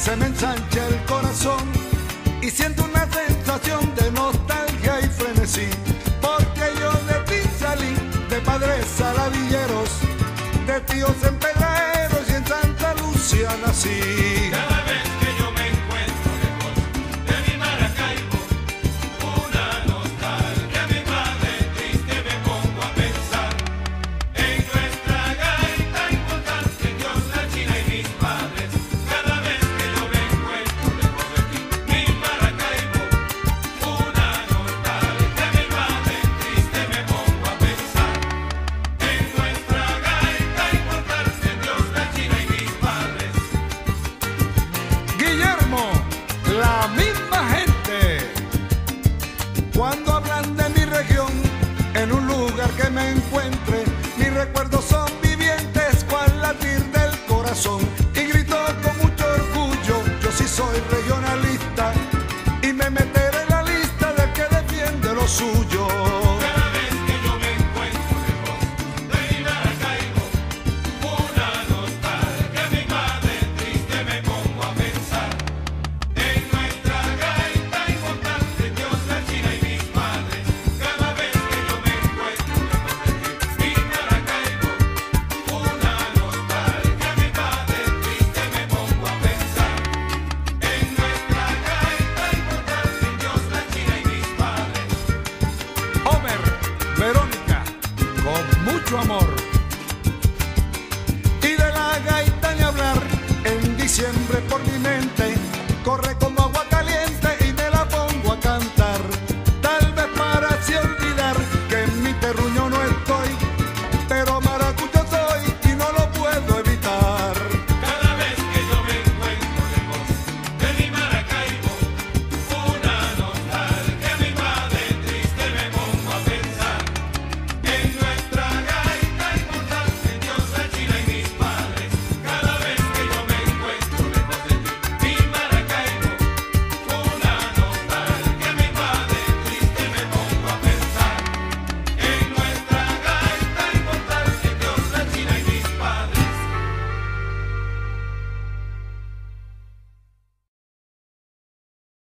se me ensancha el corazón y siento una sensación de nostalgia y frenesí, porque yo de ti salí, de padres saladilleros, de tíos empedraderos y en Santa Lucía nací. Cada vez que yo me encuentro lejos de mi Maracaibo, una nostalgia me invade, triste me pongo a pensar en nuestra gaita importante, Dios, la China y mis padres. Cada vez que yo me encuentro lejos de ti, mi Maracaibo, una nostalgia me invade, triste me pongo a pensar en nuestra gaita importante, Dios, la China y mis padres. Guillermo, la misma gente, cuando hablan de mi región, en un lugar que me encuentre, mis recuerdos son vivientes, cual latir del corazón, y grito con mucho orgullo, yo sí soy regionalista, y me meteré en la lista del que defiende lo suyo. Cada vez que yo me encuentro lejos de mi Maracaibo, una nostalgia me invade, triste me pongo a pensar en nuestra gaita importante, Dios, la China y mis padres. Cada vez que yo me encuentro lejos de ti, mi Maracaibo, una nostalgia me invade, triste me pongo a pensar en nuestra gaita importante, Dios, la China y mis padres. Homer, Verónica, con mucho amor.